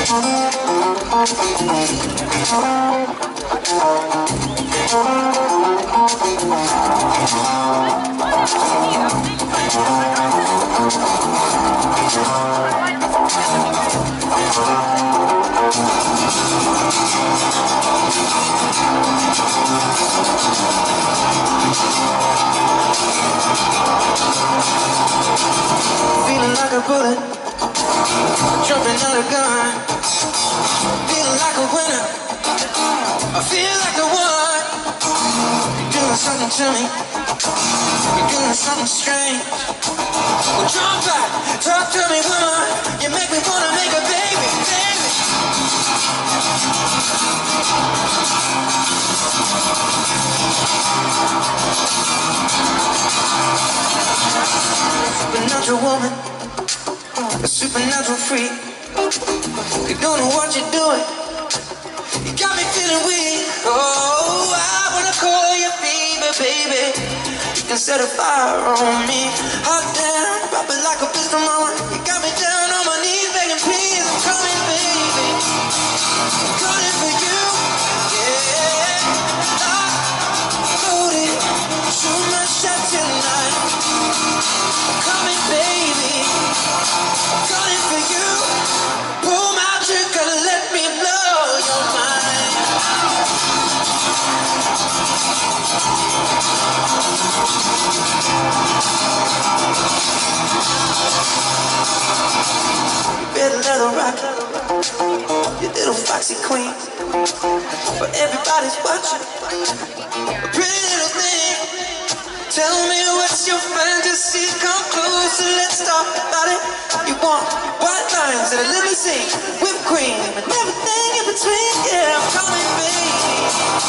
Feeling like a bullet, jumping out a gun. Feeling like a winner, I feel like I won. You're doing something to me, you're doing something strange. Well, jump back, talk to me, woman. You make me wanna make a baby, baby. Supernatural woman, a supernatural freak. You don't know what you're doing, you got me feeling weak. Oh, I wanna call you fever, baby. You can set a fire on me. Hot damn, pop it like a pistol, mama. You got me down on my knees, begging please. I'm coming, baby, I'm calling for you. Yeah, I'm loaded, shoot my shot tonight. I'm coming, baby, I'm calling for you. Pull my trigger, let me blow your mind. You better let her rock, you little foxy queen. But everybody's watching, a pretty little thing. Tell me what's your fantasy, come closer, let's talk about it. You want white lines and a limousine, whipped cream, and everything in between. Yeah, I'm coming, baby,